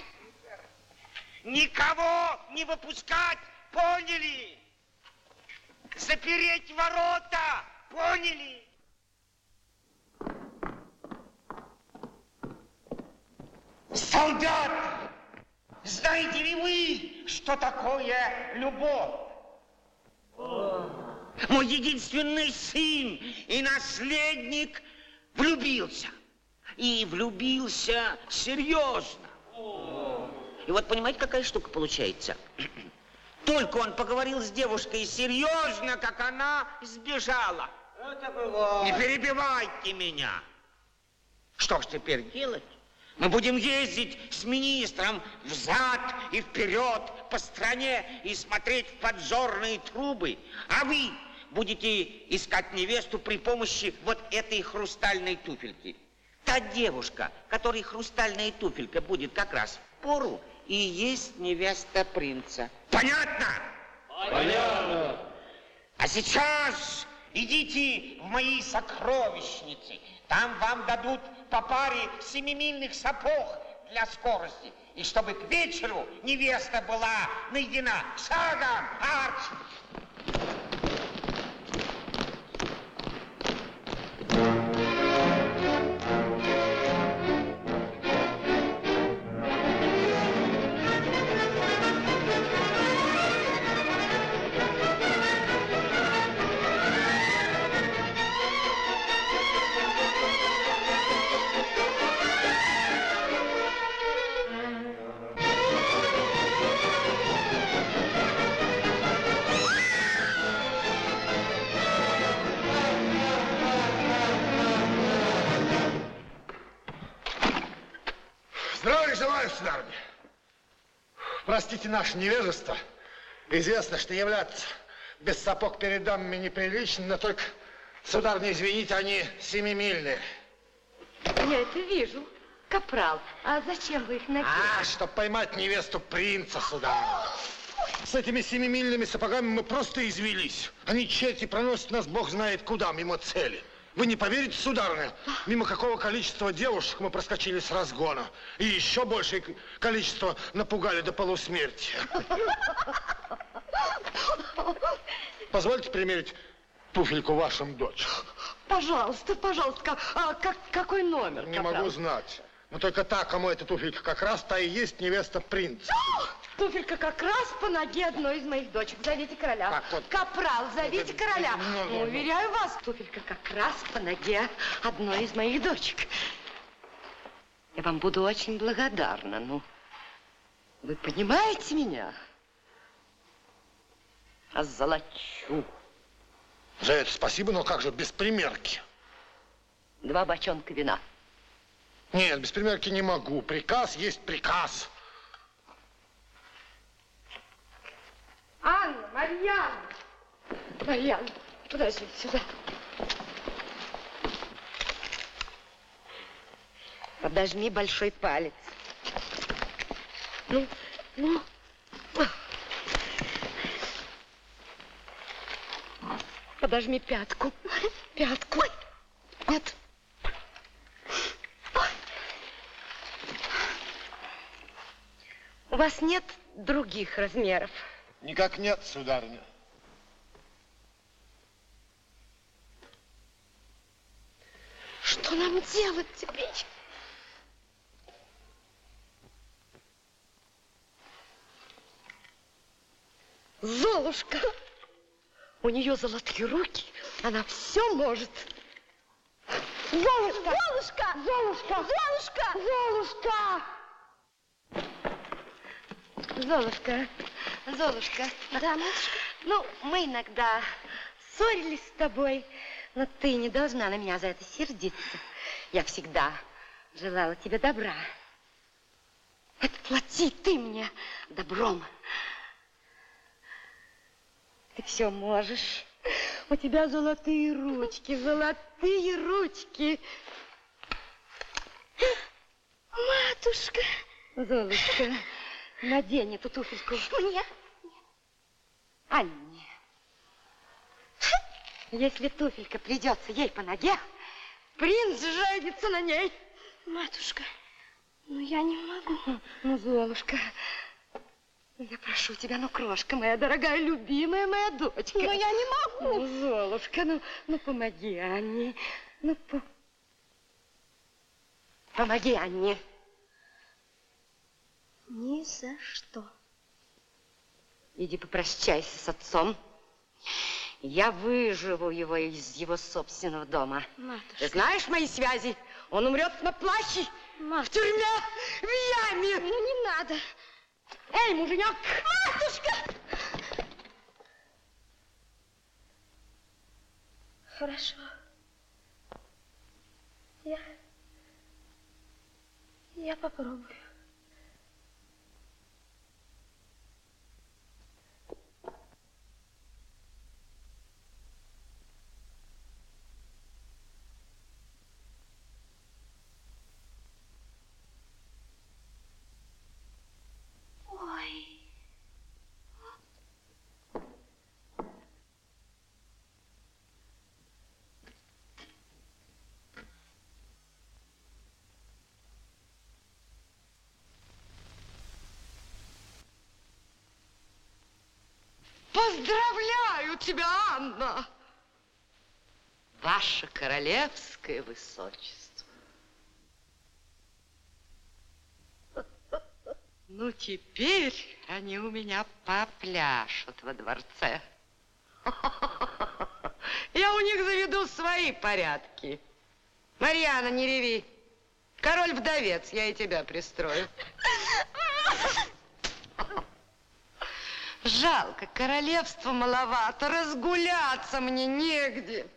Никого не выпускать, поняли? Запереть ворота, поняли? Солдат, знаете ли вы, что такое любовь? Мой единственный сын и наследник влюбился. И влюбился серьезно. И вот понимаете, какая штука получается? Только он поговорил с девушкой серьезно, как она сбежала. Это было. Не перебивайте меня. Что ж теперь делать? Мы будем ездить с министром взад и вперед по стране и смотреть в поджорные трубы. А вы будете искать невесту при помощи вот этой хрустальной туфельки. Та девушка, которой хрустальная туфелька будет как раз в пору, и есть невеста принца. Понятно? Понятно. А сейчас идите в мои сокровищницы. Там вам дадут по паре семимильных сапог для скорости. И чтобы к вечеру невеста была найдена. Шагом, арч! Здравия желаю, сударыня. Простите наше невежество. Известно, что являться без сапог перед дамами неприлично, но только, сударыня, извините, они семимильные. Я это вижу. Капрал, а зачем вы их надели? А, чтобы поймать невесту принца, сударыня. С этими семимильными сапогами мы просто извелись. Они черти проносят нас бог знает куда, мимо цели. Вы не поверите, сударыня, мимо какого количества девушек мы проскочили с разгона. И еще большее количество напугали до полусмерти. Позвольте примерить туфельку вашим дочерям. Пожалуйста, пожалуйста, а как, какой номер? Не Капрал? могу знать. Но только та, кому эта туфелька как раз, та и есть невеста принца. Туфелька как раз по ноге одной из моих дочек. Зовите короля. Как вот? Капрал, зовите Это- короля. Ну, ну, Ну, ну. уверяю вас, туфелька как раз по ноге одной из моих дочек. Я вам буду очень благодарна. Ну, вы понимаете меня? Озолочу. За это спасибо, но как же без примерки? Два бочонка вина. Нет, без примерки не могу. Приказ есть приказ. Анна, Марьяна. Марьяна, подожди сюда. Подожми большой палец. Ну, ну. Подожми пятку. Пятку. Нет. У вас нет других размеров? Никак нет, сударыня. Что нам делать теперь? Золушка! У нее золотые руки, она все может. Золушка! Золушка! Золушка! Золушка! Золушка! Золушка, Золушка. Да, матушка? Ну, мы иногда ссорились с тобой, но ты не должна на меня за это сердиться. Я всегда желала тебе добра. Отплати ты мне добром. Ты все можешь. У тебя золотые ручки, золотые ручки. Матушка. Золушка, надень эту туфельку. Мне? Анне. Если туфелька придется ей по ноге, принц женится на ней. Матушка, ну я не могу. Ну, Золушка, я прошу тебя, ну, крошка моя дорогая, любимая моя дочка. Но я не могу. Ну, Золушка, ну, ну помоги Анне. Ну, по... помоги Анне. Ни за что. Иди попрощайся с отцом. Я выживу его из его собственного дома. Матушка. Ты знаешь мои связи? Он умрет на плахе, в тюрьме, в яме. Ну, не надо. Эй, муженек! Матушка! Хорошо. Я... Я попробую. Поздравляю тебя, Анна! Ваше королевское высочество. Ну, теперь они у меня попляшут во дворце. Я у них заведу свои порядки. Марьяна, не реви. Король-вдовец, я и тебя пристрою. Жалко, королевства маловато, разгуляться мне негде.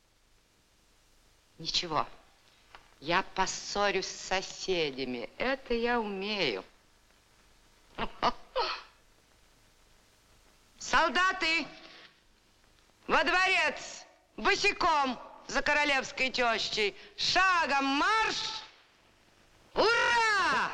Ничего, я поссорюсь с соседями, это я умею. Солдаты, во дворец, босиком за королевской тещей, шагом марш! Ура!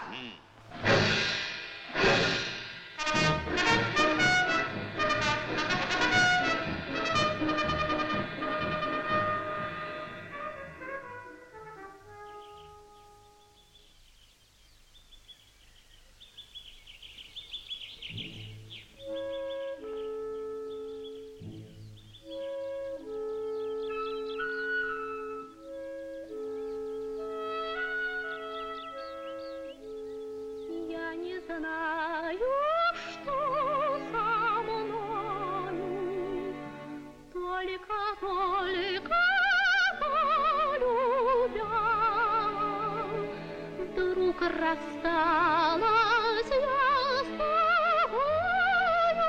Рассталась я с тобою,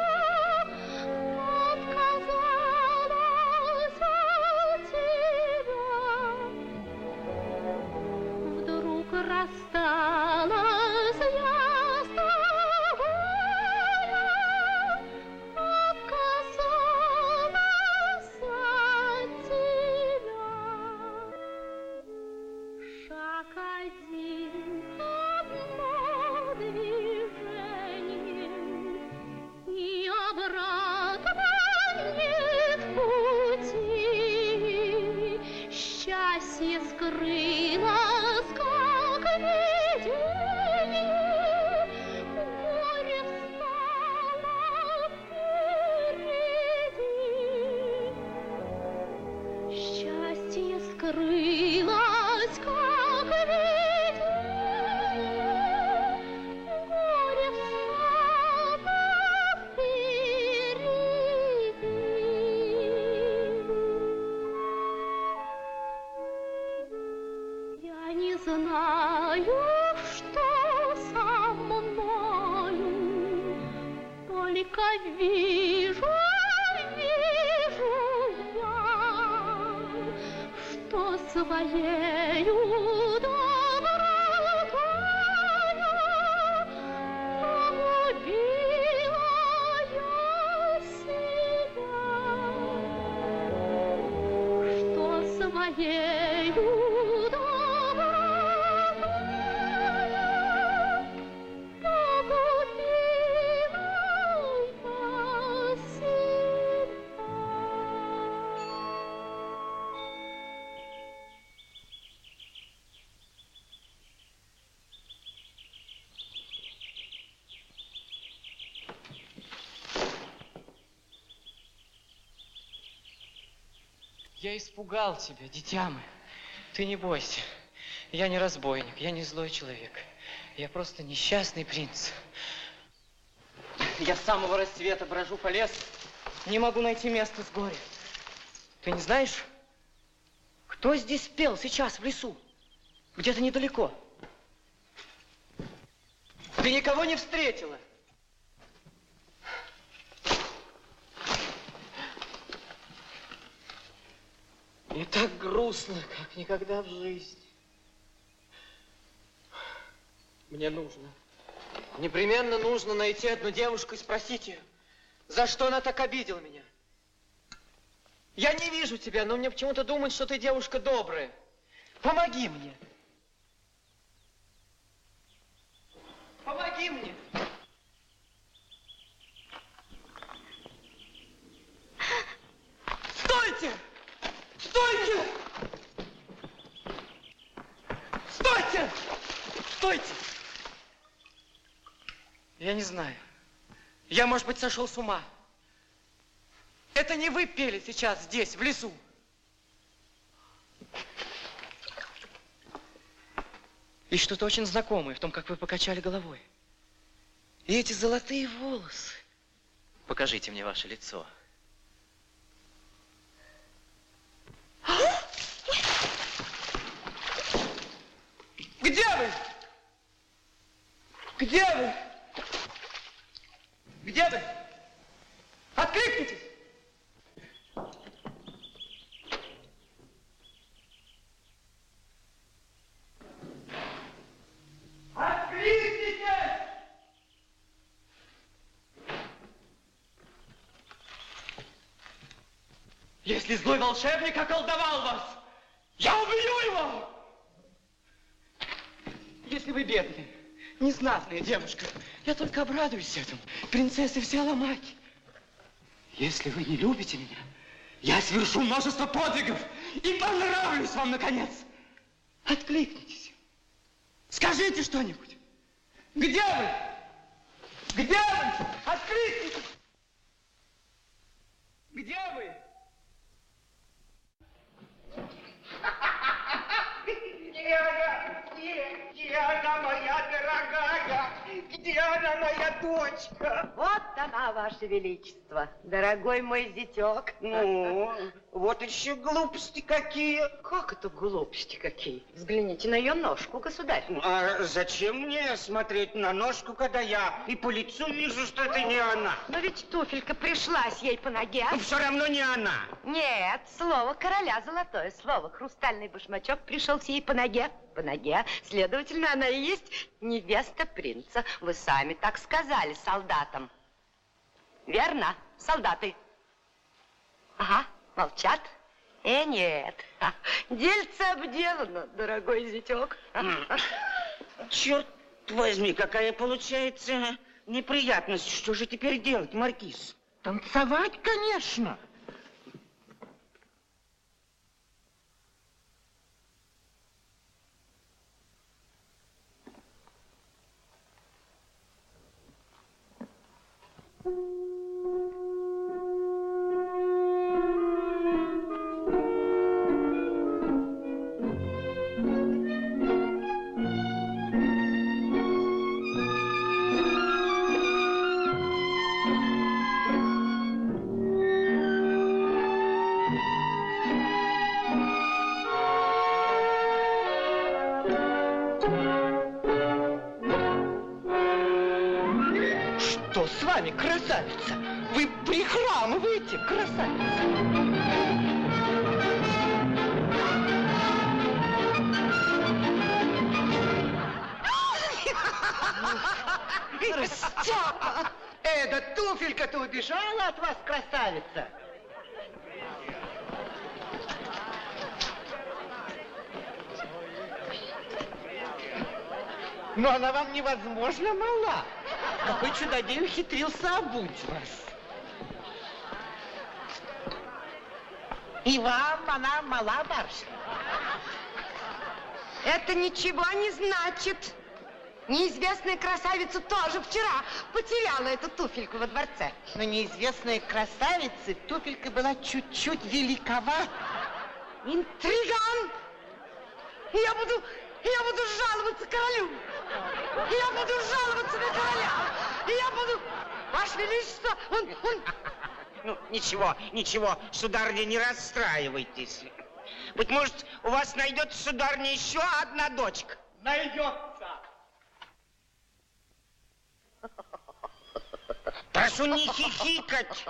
отказалась от тебя. Вдруг рассталась я с тобою, отказалась от тебя. Шаг один. Счастье скрылось, как видение, горе встало впереди. Счастье скрылось, как видение, горе встало впереди. Я не знаю, что со мною, только вижу, вижу я, что своею добротою погубила я себя, что своею добротою Я испугал тебя, дитя мое. Ты не бойся. Я не разбойник, я не злой человек. Я просто несчастный принц. Я с самого рассвета брожу по лесу. Не могу найти место с горя. Ты не знаешь, кто здесь пел сейчас в лесу? Где-то недалеко. Ты никого не встретила? И так грустно, как никогда в жизни. Мне нужно, непременно нужно найти одну девушку и спросить ее, за что она так обидела меня. Я не вижу тебя, но мне почему-то думают, что ты девушка добрая. Помоги мне. Помоги мне. Стойте! Стойте! Стойте! Стойте! Я не знаю. Я, может быть, сошел с ума. Это не вы пели сейчас здесь, в лесу. И что-то очень знакомое в том, как вы покачали головой. И эти золотые волосы. Покажите мне ваше лицо. Где вы? Где вы? Где вы? Откликнитесь! Откликнитесь! Если злой волшебник околдовал вас, я убью его! Если вы бедная, незнатная девушка, я только обрадуюсь этому. Принцессы все ломать. Если вы не любите меня, я совершу множество подвигов и понравлюсь вам, наконец. Откликнитесь. Скажите что-нибудь. Где вы? Где вы? Откликнитесь. Где вы? Где она? Где? Где она, моя дорогая? Где она, моя дочка? Вот она, Ваше Величество, дорогой мой зятек. Ну, вот еще глупости какие. Как это глупости какие? Взгляните на ее ножку, государь. А зачем мне смотреть на ножку, когда я и по лицу вижу, что это не она? Но ведь туфелька пришлась ей по ноге. Ну, все равно не она. Нет, слово короля золотое слово. Хрустальный башмачок пришелся ей по ноге. По ноге. Следовательно, она и есть невеста принца. Вы сами так сказали солдатам. Верно, солдаты? Ага, молчат. Э, нет. Дельце обделано, дорогой зятек. Черт возьми, какая получается неприятность. Что же теперь делать, маркиз? Танцевать, конечно. Что с вами, красавица? Вы прихрамываете, красавица. Степа! Эда, туфелька-то убежала от вас, красавица? Но она вам невозможно мала. Какой чудодей ухитрился обуть вас. И вам она мала, барышня. Это ничего не значит. Неизвестная красавица тоже вчера потеряла эту туфельку во дворце. Но неизвестной красавице туфелька была чуть-чуть великовата. интриган. И я буду, и я буду жаловаться королю. И я буду жаловаться на короля. И я буду... Ваше Величество, он... он... Ну, ничего, ничего, сударыня, не расстраивайтесь. Быть может, у вас найдется, сударыня, еще одна дочка? Найдется. Прошу не хихикать.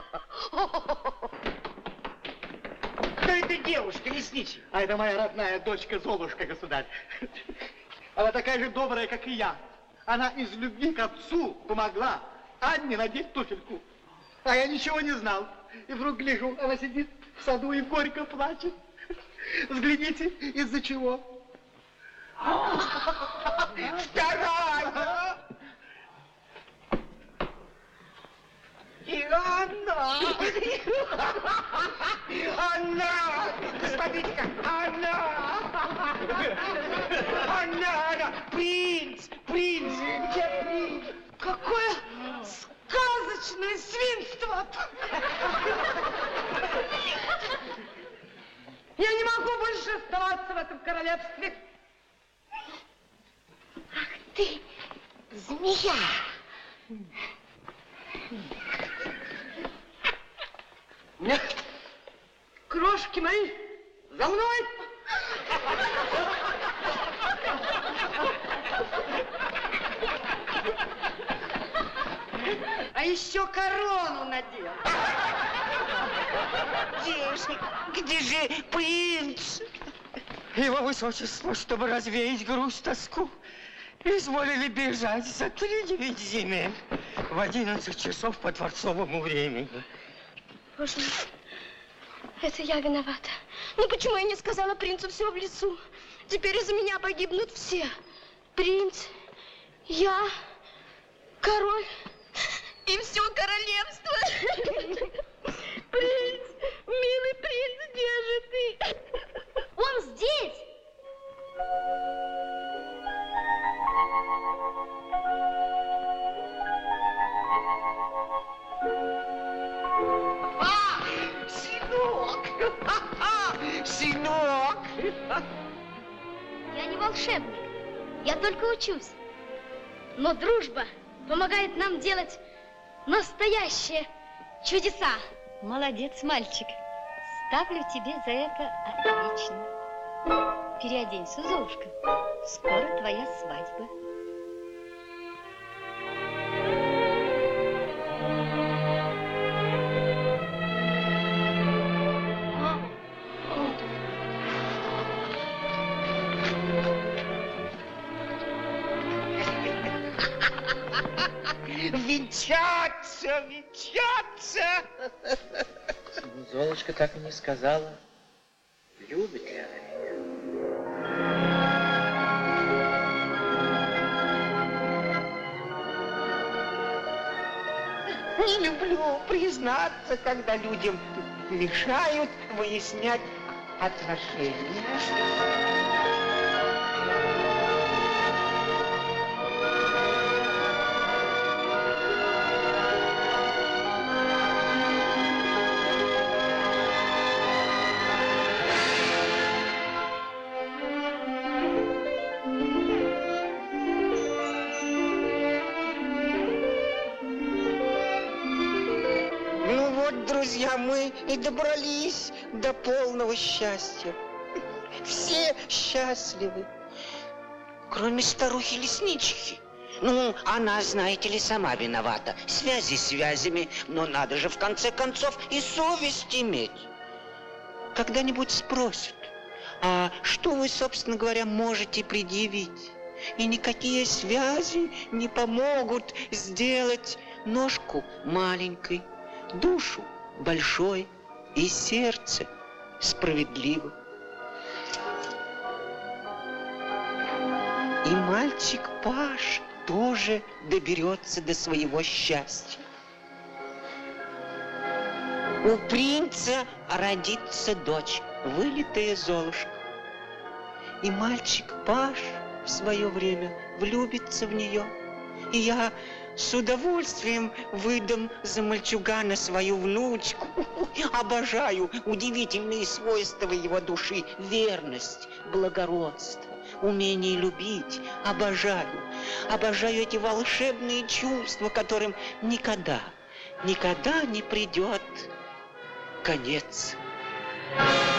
Кто эта девушка, лесничий? А это моя родная дочка Золушка, государь. Она такая же добрая, как и я. Она из любви к отцу помогла Анне надеть туфельку. А я ничего не знал. И вдруг гляжу, она сидит в саду и горько плачет. Взгляните, из-за чего. Вторая! И она! Она! Смотрите-ка, она! Она! Она! Принц! Принц! Где принц? Какое сказочное свинство! Я не могу больше оставаться в этом королевстве. Ах ты, змея! Нет, крошки мои, за мной! А еще корону надел. Где же, где же принц? Его высочество, чтобы развеять грусть, тоску, изволили бежать за три девять земель в одиннадцать часов по дворцовому времени. Боже мой, это я виновата. Ну почему я не сказала принцу все в лесу? Теперь из-за меня погибнут все. Принц, я, король и все королевство. Принц, милый принц, где же ты? Он здесь! А, сынок! Сынок! Я не волшебник, я только учусь. Но дружба помогает нам делать настоящие чудеса. Молодец, мальчик. Ставлю тебе за это отлично. Переоденься, Золушка. Скоро твоя свадьба. Венчаться, венчаться! Золушка так и не сказала, любит ли она меня. Не люблю признаться, когда людям мешают выяснять отношения. Друзья, мы и добрались до полного счастья. Все счастливы, кроме старухи-леснички. Ну, она, знаете ли, сама виновата. Связи связями, но надо же в конце концов и совесть иметь. Когда-нибудь спросят, а что вы, собственно говоря, можете предъявить? И никакие связи не помогут сделать ножку маленькой, душу большой и сердце справедливым. И мальчик Паш тоже доберется до своего счастья. У принца родится дочь, вылитая Золушка. И мальчик Паш в свое время влюбится в нее, И я с удовольствием выдам за мальчугана свою внучку. Обожаю удивительные свойства его души. Верность, благородство, умение любить. Обожаю. Обожаю эти волшебные чувства, которым никогда, никогда не придет конец. Thank you.